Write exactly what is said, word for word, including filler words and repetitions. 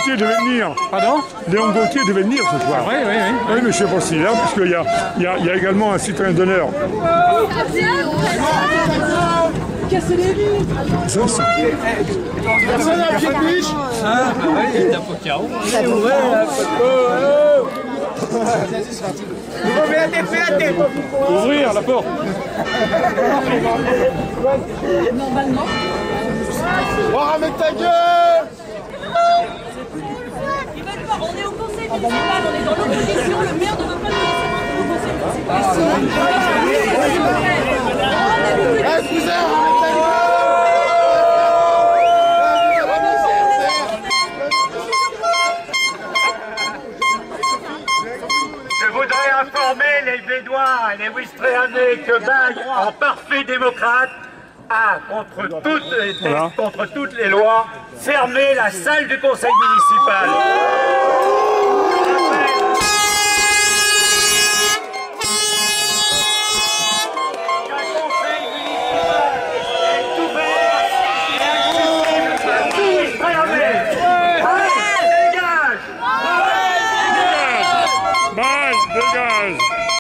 Gauthier devait venir. Pardon? Léon Gauthier devait venir ce soir. Oui, oui, oui. Oui, mais je sais pas s'il est là, puisqu'il y a, il y, a, il y a également un citoyen d'honneur. Casser les vitres. Ça, c'est... Personne n'a pied de biche. Ah, bah oui, il tape au carreau. Ouvrir la porte. Normalement. Oh, ramène ta gueule. Ils veulent pas. On est au conseil municipal, on est dans l'opposition. Le maire ne veut pas nous laisser rentrer au conseil municipal. Eh, cousin, ramène ta gueule. Je voudrais informer les Bédouins et les Ouistrehannais que Baye, en parfait démocrate, a, contre toutes les, Voilà. contre toutes les lois, fermé la salle du conseil municipal.